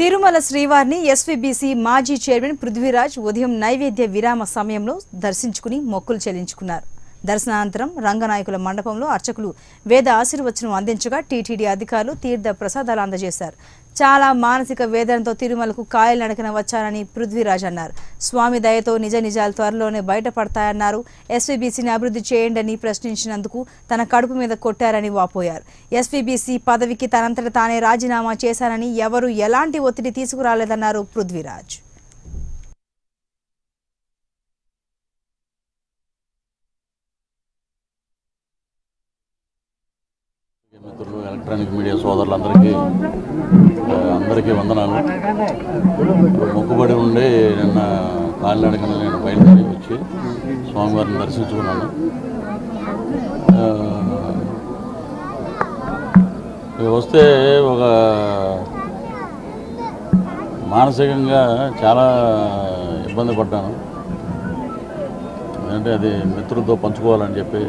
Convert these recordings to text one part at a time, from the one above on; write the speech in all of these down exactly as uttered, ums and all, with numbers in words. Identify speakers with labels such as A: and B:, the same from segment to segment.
A: తిరుమల శ్రీవారిని ఎస్వీబీసీ మాజీ చైర్మన్ పృథ్వీరాజ్ ఉదయం నైవేద్య విరామ సమయంలో దర్శించుకుని మొక్కులు చెల్లించుకున్నారు. దర్శనానంతరం రంగనాయకుల మండపంలో అర్చకులు వేద ఆశీర్వచనం అందించగా టీటీడీ అధికారులు తీర్థ ప్రసాదాలు అందజేశారు. చాలా మానసిక వేదనతో తిరుమలకు కాయలు నడకన వచ్చారని పృథ్వీరాజ్ అన్నారు. స్వామి దయతో నిజ నిజాలు త్వరలోనే బయటపడతాయన్నారు. ఎస్వీబీసీని అభివృద్ధి చేయండి ప్రశ్నించినందుకు తన కడుపు మీద కొట్టారని వాపోయారు. ఎస్వీబీసీ పదవికి తనంతట తానే రాజీనామా చేశారని ఎవరు ఎలాంటి ఒత్తిడి తీసుకురాలేదన్నారు పృథ్వీరాజ్.
B: మిత్రులు ఎలక్ట్రానిక్ మీడియా సోదరులందరికీ అందరికీ వందనాలు. మొక్కుబడి ఉండి నిన్న కాలినడకన నేను బయలుదేరి వచ్చి స్వామివారిని దర్శించుకున్నాను. వస్తే ఒక మానసికంగా చాలా ఇబ్బంది పడ్డాను. ఎందుకంటే అది మిత్రులతో పంచుకోవాలని చెప్పి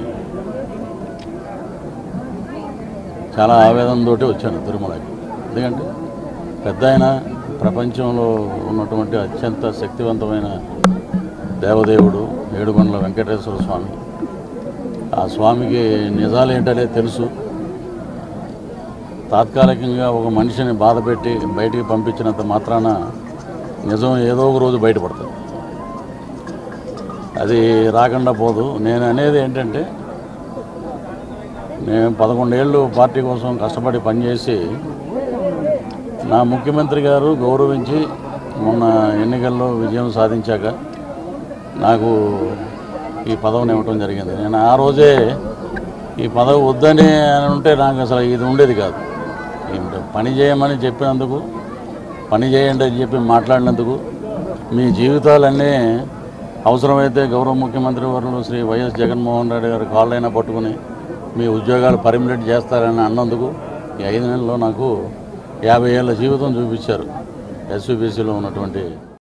B: చాలా ఆవేదనతోటి వచ్చాను తిరుమలకి. ఎందుకంటే పెద్ద ఆయన ప్రపంచంలో ఉన్నటువంటి అత్యంత శక్తివంతమైన దేవదేవుడు ఏడుకొండల వెంకటేశ్వర స్వామి. ఆ స్వామికి నిజాలు ఏంటనే తెలుసు. తాత్కాలికంగా ఒక మనిషిని బాధపెట్టి బయటికి పంపించినంత మాత్రాన నిజం ఏదో ఒక రోజు బయటపడుతుంది. అది రాకుండా పోదు. నేను అనేది ఏంటంటే, నేను పదకొండేళ్ళు పార్టీ కోసం కష్టపడి పనిచేసి నా ముఖ్యమంత్రి గారు గౌరవించి మొన్న ఎన్నికల్లో విజయం సాధించాక నాకు ఈ పదవిని ఇవ్వటం జరిగింది. నేను ఆ రోజే ఈ పదవి వద్దని అని ఉంటే నాకు అసలు ఇది ఉండేది కాదు. పని చేయమని చెప్పినందుకు, పని చేయండి అని చెప్పి మాట్లాడినందుకు, మీ జీవితాలన్నీ అవసరమైతే గౌరవ ముఖ్యమంత్రి వర్యులు శ్రీ వైఎస్ జగన్మోహన్ రెడ్డి గారి కాళ్ళైనా పట్టుకుని మీ ఉద్యోగాలు పర్మనెంట్ చేస్తారని అన్నందుకు ఈ ఐదు నెలల్లో నాకు యాభై ఏళ్ళ జీవితం చూపించారు ఎస్వీబీసీలో ఉన్నటువంటి